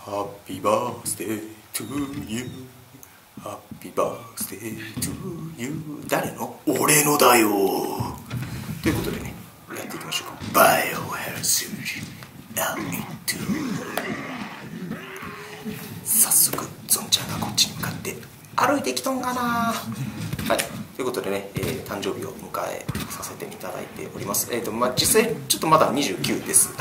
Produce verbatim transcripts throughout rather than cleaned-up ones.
Happy birthday to you Happy birthday to you 誰の？俺のだよということでね、やっていきましょうか。バイオハザード エルイーツー 早速ゾンちゃんがこっちに向かって歩いてきとんかな。はい、ということでね、えー、誕生日を迎えさせていただいております。えーとまあ、実際ちょっとまだにじゅうきゅうです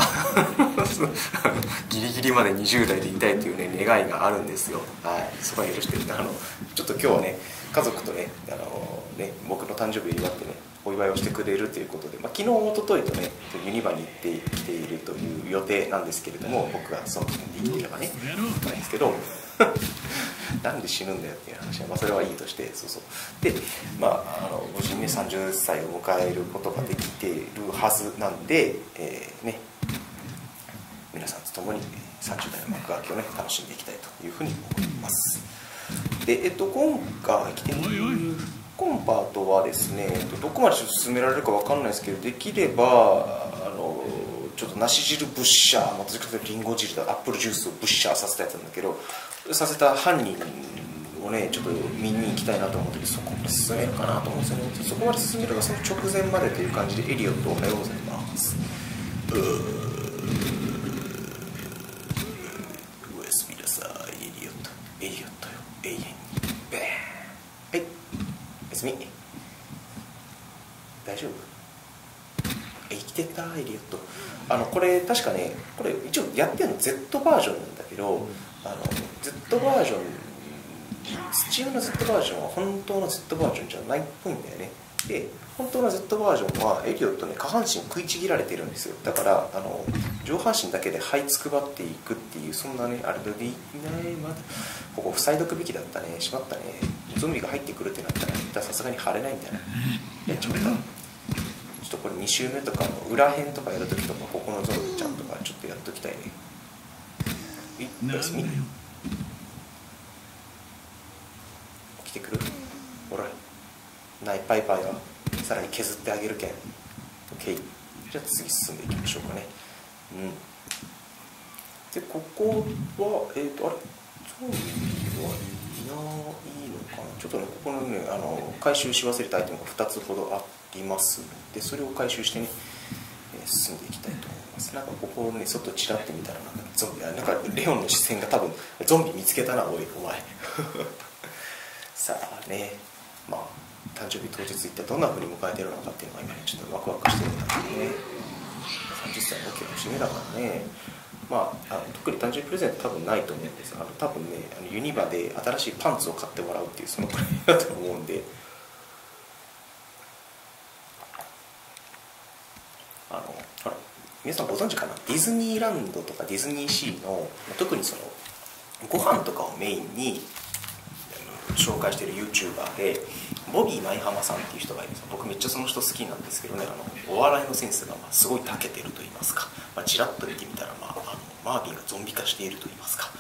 ギリギリまでにじゅう代でいたいというね願いがあるんですよ。はい、そこは許してあのちょっと今日はね家族とねあのね僕の誕生日を祝ってねお祝いをしてくれるということで、まあ、昨日一昨日とねユニバに行ってきているという予定なんですけれども、僕がその時に生きていればねないんですけどなんで死ぬんだよっていう話は、まあ、それはいいとして、そうそうで、まあ、あの無事にねさんじゅっさいを迎えることができているはずなんで、えー、ね皆さんと共にさんじゅう代の幕開けをね楽しんでいきたいというふうに思います。で、えっと、今回来ているコンパートはですね、どこまで進められるか分かんないですけど、できればあのちょっと梨汁ブッシャー、またリンゴ汁とアップルジュースをブッシャーさせたやつなんだけど、させた犯人をねちょっと見に行きたいなと思って、そこまで進めるかなと思うんですよね。そこまで進めるがその直前までという感じで、エリオットおはようございます。うーおやすみなさい、エリオット。エリオットよ、永遠にベーン。はい、おやすみ。大丈夫？生きてたエリオット。あのこれ確かね、これ一応やってるの Z バージョンなんだけど、あの Z バージョン、スチームの Z バージョンは本当の Z バージョンじゃないっぽいんだよね。で、本当の Z バージョンはエリオットね下半身食いちぎられてるんですよ。だからあの上半身だけで這いつくばっていくっていう、そんなねあれでいない。まだここ塞いどくべきだったね。しまったね。ゾンビが入ってくるってなったらさすがに貼れないんだよね。やっちまった。ちょっとこれに周目とかの裏辺とかやるときとか、ここのゾンビちゃんとかちょっとやっときたいね。おやすみ。起きてくる？ほらナイパイパイはさらに削ってあげるけん。 OK。 じゃあ次進んでいきましょうかね。うんで、ここはえっ、ー、とあれゾンビはいないのかな。ちょっとねここのねあの回収し忘れたアイテムがふたつほどありますので、それを回収してね、えー、進んでいきたいと思います。なんかここをね外ちらってみたらなんかゾンビ、なんかレオンの視線が多分ゾンビ見つけたな、おいお前さあね、まあ誕生日当日一体どんな風に迎えてるのかっていうのが今ねちょっとワクワクしてるんだけどね。さんじゅっさいの大きな節目だからね。まあ、あの特に誕生日プレゼント多分ないと思うんです。あの多分ねあのユニバで新しいパンツを買ってもらうっていうそのくらいだと思うんで、あのほら皆さんご存知かな、ディズニーランドとかディズニーシーの特にそのご飯とかをメインに紹介している YouTuber でボビー舞浜さんっていう人がいるんです。僕めっちゃその人好きなんですけどね、あのお笑いのセンスがまあすごい長けてると言いますか、まあ、ちらっと見てみたら、まあ、あのマービンがゾンビ化していると言いますか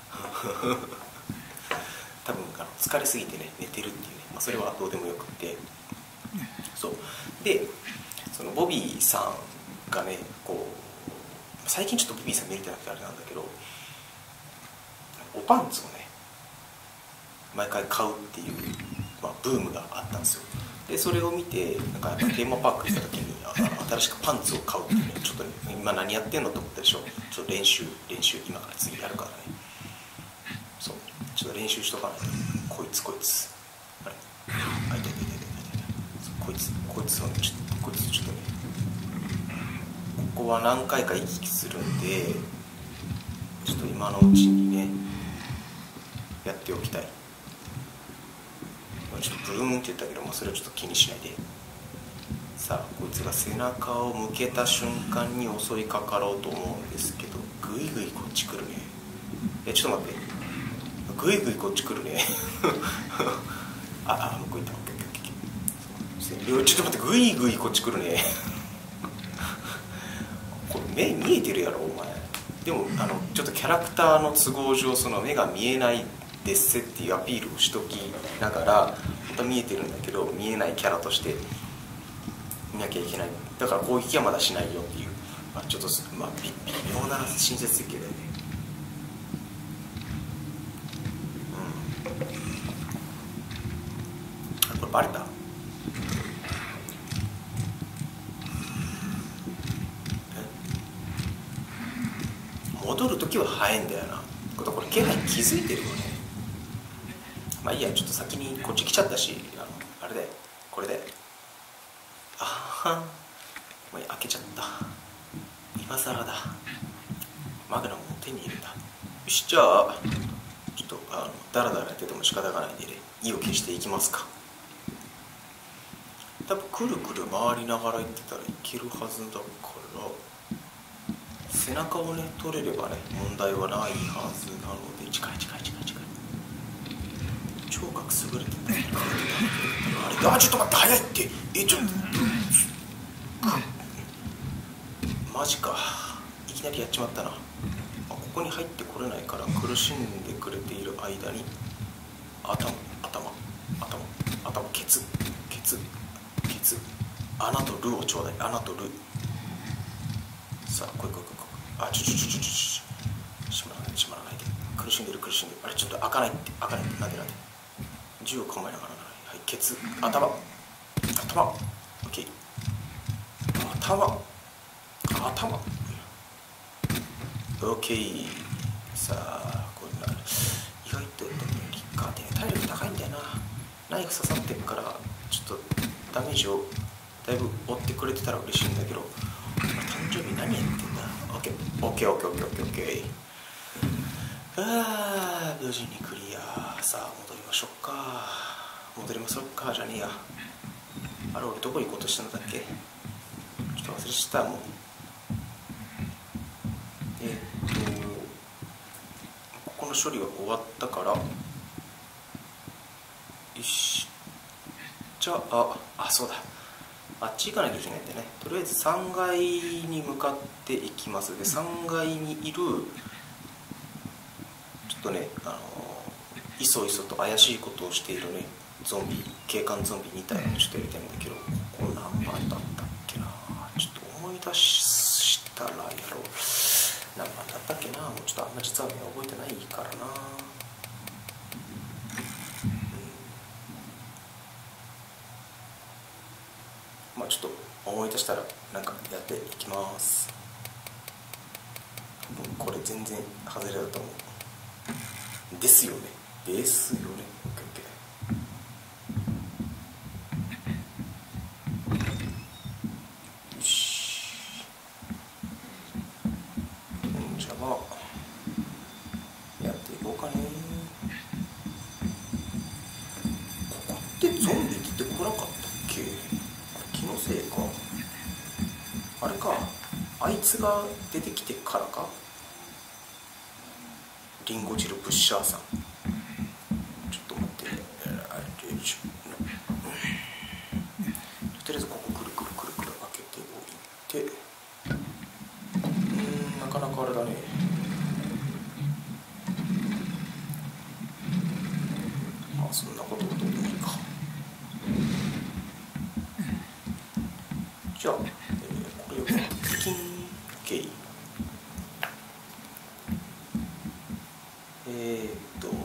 多分あの疲れすぎてね寝てるっていうね、まあ、それはどうでもよくて、そうでそのボビーさんがねこう最近ちょっとボビーさん見れてなくてあれなんだけど、おパンツをね毎回買うっていう、まあ、ブームがあったんですよ。でそれを見てなんかやっぱテーマパーク行った時に新しくパンツを買うっていうね、ちょっと、ね、今何やってんのと思ったでしょ。ちょっと練習練習今から次やるからね。そうちょっと練習しとかないと。こいつこいつあれあいたいたいたいたいたこいつこいつをねちょっとこいつちょっとねここは何回か行き来するんで、ちょっと今のうちにねやっておきたい。ちょっとブルームって言ったけど、まあ、それはちょっと気にしないで。さあこいつが背中を向けた瞬間に襲いかかろうと思うんですけど、グイグイこっち来るね。えちょっと待って、グイグイこっち来るねああ向こう行った。ちょっと待って、グイグイこっち来るねこれ目見えてるやろお前。でもあのちょっとキャラクターの都合上その目が見えないですっていうアピールをしときながら、本当は見えてるんだけど見えないキャラとして見なきゃいけない。だから攻撃はまだしないよっていう、まあ、ちょっと、まあ、微妙な親切設計だよね。 バレた？戻るときは早いんだよな。これ気配気づいてるよね。まあいいや、ちょっと先にこっち来ちゃったし、あのあれだよ、これで、あはん、もう開けちゃった。今更だ。マグナムを手に入れた。よし、じゃあちょっとあのダラダラやってても仕方がないんでね、意を決していきますか。多分くるくる回りながら行ってたらいけるはずだから、背中をね取れればね問題はないはずなので、近い近い近い近い。聴覚優れてた。あれ、あ、ちょっと待って、早いって。え、ちょっとマジか、いきなりやっちまったな。ここに入ってこれないから苦しんでくれている間に、頭頭頭頭、ケツケツケツ、穴とルをちょうだい、穴とル。さあ来い来い来い来い。あ、ちょちょちょちょちょ閉まらない閉まらないで。苦しんでる苦しんでる。あれ、ちょっと開かないって開かないって。なんでなんで。銃を構えながらな。はい、ケツ、頭頭、オッケー、頭頭、オッケー。さあこれな、意外とリッカーって体力高いんだよな。ナイフ刺さってるからちょっとダメージをだいぶ負ってくれてたら嬉しいんだけど、誕生日何やってんだ。オッケーオッケーオッケーオッケーオッケーオッケー。あー、無事にクリア。さあ戻りましょうか。戻りましょうかじゃねえや。あれ、俺どこ行こうとしたんだっけ。ちょっと忘れちゃった。もうえー、っとここの処理は終わったから、よし、じゃああそうだ、あっち行かなきゃいけないんでね。とりあえずさんがいに向かっていきます。でさんがいにいるちょっとね、あのいそいそと怪しいことをしているねゾンビ、警官ゾンビに体をちょっとやりたいんだけど、ここ何番だったっけな。ちょっと思い出したらやろう。何番だったっけな。もうちょっとあんま実はね覚えてないからな。まあちょっと思い出したらなんかやっていきます。これ全然外れだと思う。ですよね、ですよね。オッケーオッケー。よし、じゃあまあやっていこうかね。ここってゾンビ出てこなかったっけ。気のせいか。あれか、あいつが出てきてからか。リンゴ汁プッシャーさん。ちょっと待って、とりあえずここくるくるくるくる開けておいて、うん、なかなかあれだね。まあそんなことはどうでもいいか。じゃあ、えー、これをキン OK。 えー、っと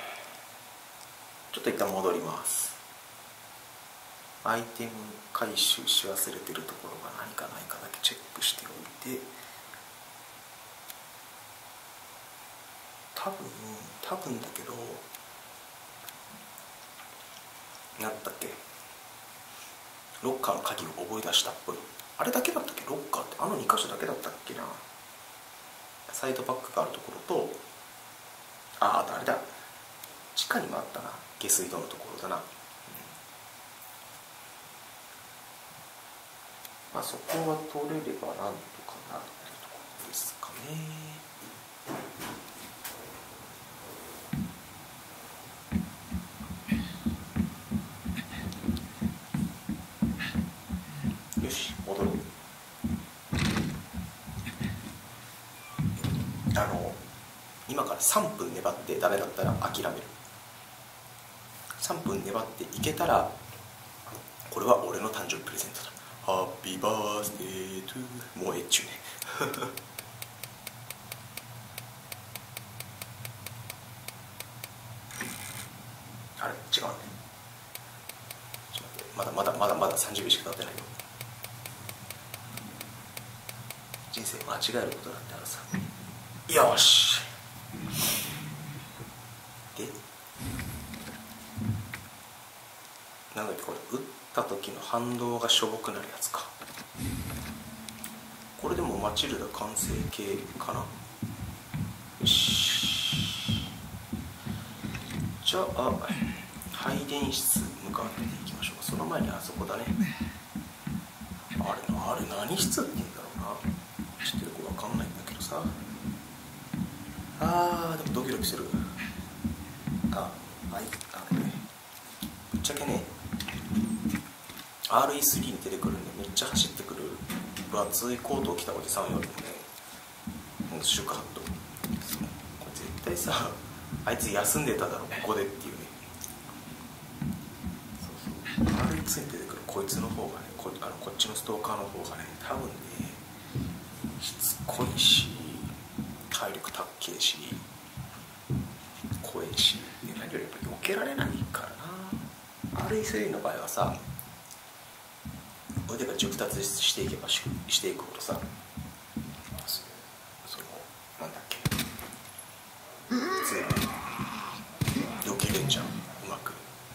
ちょっと一旦戻ります。アイテム回収し忘れてるところが何かないかだけチェックしておいて、多分多分だけど、なんだっけ、ロッカーの鍵を覚え出したっぽい。あれだけだったっけ、ロッカーってあのに箇所だけだったっけな。サイドバックがあるところと、ああ、あれだ、地下にもあったな、下水道のところだな、うん、まあそこは取れればなんとかなるってところですかね。よし、戻ろう。あの今からさんぷん粘ってダメだったら諦める。さんぷん粘っていけたら、これは俺の誕生日プレゼントだ。ハッピーバースデートゥー。もうえっちゅうねあれ違うね。 まだまだまだまださんじゅうびょうしか経ってないよ。人生間違えることだってあるさ。よしで、なんだっけこれ、打った時の反動がしょぼくなるやつか。これでもマチルダ完成形かな。よし、じゃあ配電室向かっていきましょう。その前にあそこだね。あれあれ何室って言うんだろうな、ちょっとよくわかんないんだけどさ。あーでもドキドキする。あはい、あのね、ぶっちゃけね アールイースリー に出てくるんでめっちゃ走ってくる分厚いコートを着たおじさんよりもね、もうシュカッと、これ絶対さあいつ休んでただろここでっていうね。そうそう、 アールイーツー に出てくるこいつの方がね、こ, あのこっちのストーカーの方がね多分ねしつこいし体力たっけえし怖いし、何よりやっぱ避けられないからな。 アールイースリー の場合はさ、腕が熟達していけばししていくほどさ、そ, そのなんだっけ全部避けれんじゃん、うまく、ね、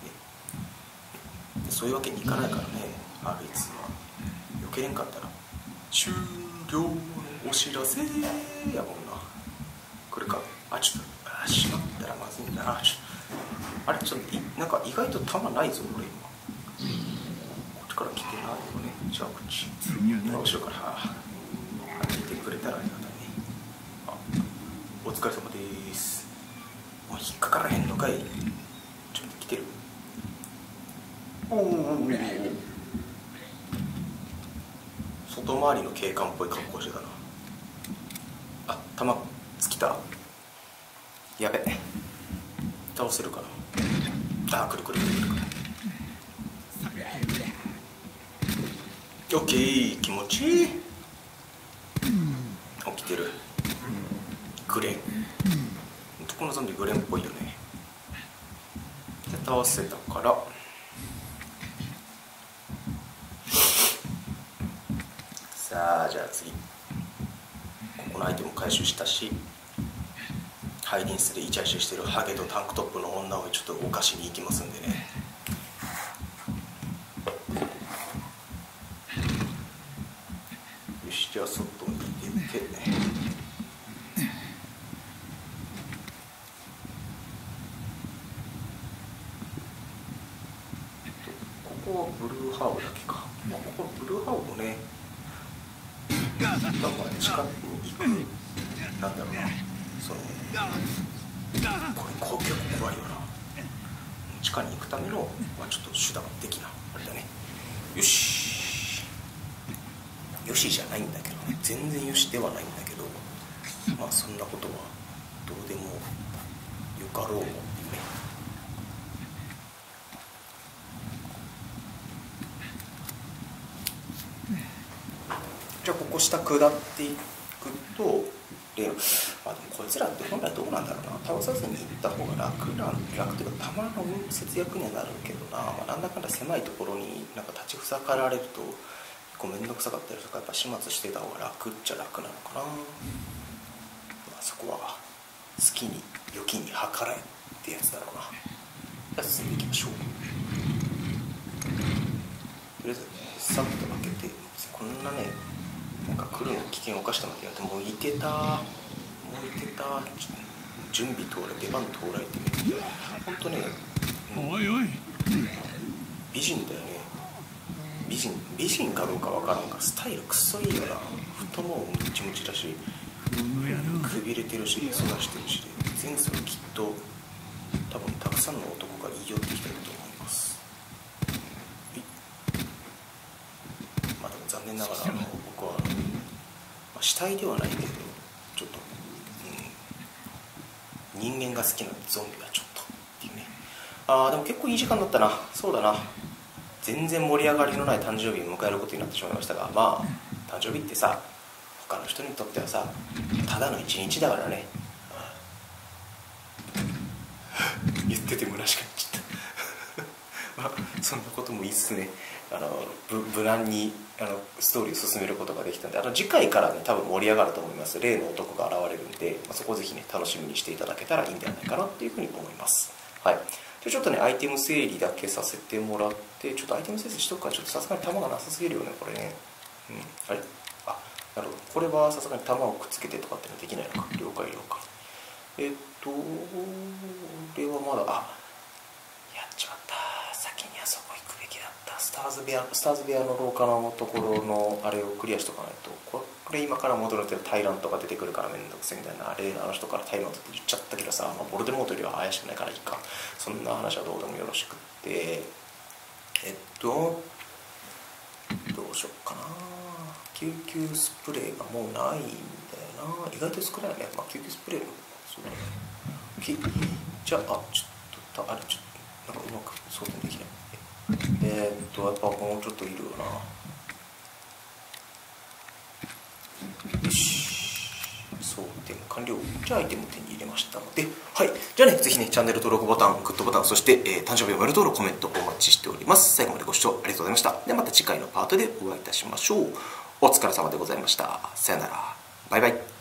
そういうわけにいかないからね。 アールイーツー は避けれんかったら終了のお知らせやもんな。来るか。あちょっとあしまったらまずいんだな。ちょあれちょっといなんか意外と弾ないぞ俺今。こっちから来てないよね。じゃあこっち今後ろから歩いてくれたらありがたいね。あお疲れ様です。もう引っかからへんのかい。ちょっと来てる。おお外回りの警官っぽい格好してたな。あ弾尽きた。やべ倒せるかな。あくるくるくるくるくる。オッケー、気持ちいい。起きてる。グレン、このゾンビグレンっぽいよね。で倒せたからさあじゃあ次、ここのアイテム回収したし、配電室でイチャイチャしてるハゲとタンクトップの女をちょっとお菓子に行きますんでね。よし、じゃあ外に出てここはブルーハーブだけか。まあ、ここブルーハーブもね、なんか近くに行く、なんだろうな、そのこれこう結構怖いよな。地下に行くための、まあ、ちょっと手段的なあれだね。よしよしじゃないんだけどね、全然よしではないんだけど、まあそんなことはどうでもよかろうもっていうね。じゃあここ下下っていくと、で、まあ、でもこいつらって本来どうなんだろうな、倒さずに行った方が楽なん楽っていうか弾の節約にはなるけどな、まあ、なんだかんだ狭いところになんか立ちふさがられると結構面倒くさかったりとか、やっぱ始末してた方が楽っちゃ楽なのかな。まあ、そこは好きに良きに計らえってやつだろうな。じゃあ進んでいきましょう。とりあえずさっと開けて、こんなねなんか来るの危険を冒したのでやってもういてたもういてた準備到来出番到来ってね、ほんとね、うん、おいおい美人だよね。美人美人かどうかわからんがスタイルクソいいよな。太ももムチムチだしくびれてるし育してるしで、前世はきっと多分たくさんの男が言い寄ってきてると思います。まあでも残念ながらあの僕はあの、まあ、死体ではないけどちょっと、うん、人間が好きなゾンビはちょっとっていうね。あーでも結構いい時間だったな。そうだな、全然盛り上がりのない誕生日を迎えることになってしまいましたが、まあ誕生日ってさ他の人にとってはさただの一日だからね。言ってて虚しくなっちゃったまあそんなこともいいっすね。あの無難にあのストーリーを進めることができたんで、あの次回からね多分盛り上がると思います。例の男が現れるんで、まあ、そこをぜひね楽しみにしていただけたらいいんではないかなっていうふうに思います。はい。でちょっとねアイテム整理だけさせてもらって、ちょっとアイテム整理しとくから、ちょっとさすがに弾がなさすぎるよねこれね。うん、あれあなるほど、これはさすがに弾をくっつけてとかってのできないのか。了解了解。えっとこれはまだあやっちまった、先にあそこ行くべきだった。スターズ部屋スターズ部屋の廊下のところのあれをクリアしとかないと、これ今から戻るとタイラントが出てくるからめんどくせえみたいな。例のあの人からタイラントって言っちゃったけどさ、まあ、ボルデモートよりは怪しくないからいいか。そんな話はどうでもよろしくって、えっとどうしよっかな。救急スプレーがもうないんだよな。意外と少ないよね。まあ、救急スプレーのそうだね。じゃあ、あ、ちょっと、あれ、ちょっと、なんかうまく装填できない。えー、っと、やっぱもうちょっといるよな。よし。装填完了。じゃあ、アイテムを手に入れましたので、はい。じゃあね、ぜひね、チャンネル登録ボタン、グッドボタン、そして、えー、誕生日おめでとうのコメントお待ちしております。最後までご視聴ありがとうございました。ではまた次回のパートでお会いいたしましょう。お疲れ様でございました。さよなら。バイバイ。